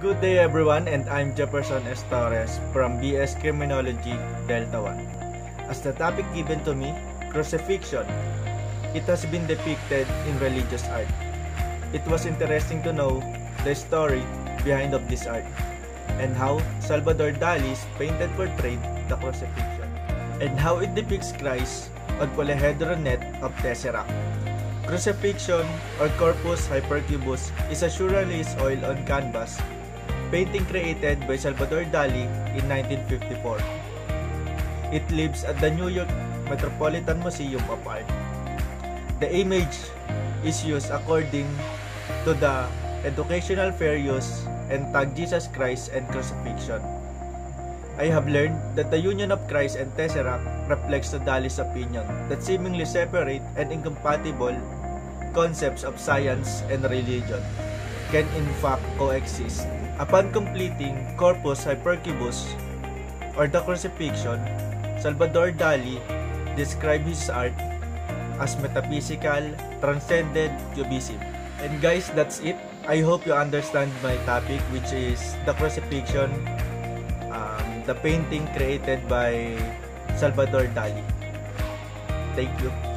Good day everyone, and I'm Jefferson S. Torres from BS Criminology, Delta 1. As the topic given to me, crucifixion. It has been depicted in religious art. It was interesting to know the story behind of this art and how Salvador Dali's painted portrayed the crucifixion and how it depicts Christ on polyhedron net of tesseract. Crucifixion or Corpus Hypercubus is a surrealist oil on canvas painting created by Salvador Dali in 1954. It lives at the New York Metropolitan Museum of Art. The image is used according to the educational fair use and tag Jesus Christ and Crucifixion. I have learned that the union of Christ and Tesseract reflects the Dali's opinion that seemingly separate and incompatible concepts of science and religion can in fact coexist. Upon completing Corpus Hypercubus or the Crucifixion, Salvador Dali described his art as metaphysical, transcendent cubism. And guys, that's it. I hope you understand my topic, which is the Crucifixion, the painting created by Salvador Dali. Thank you.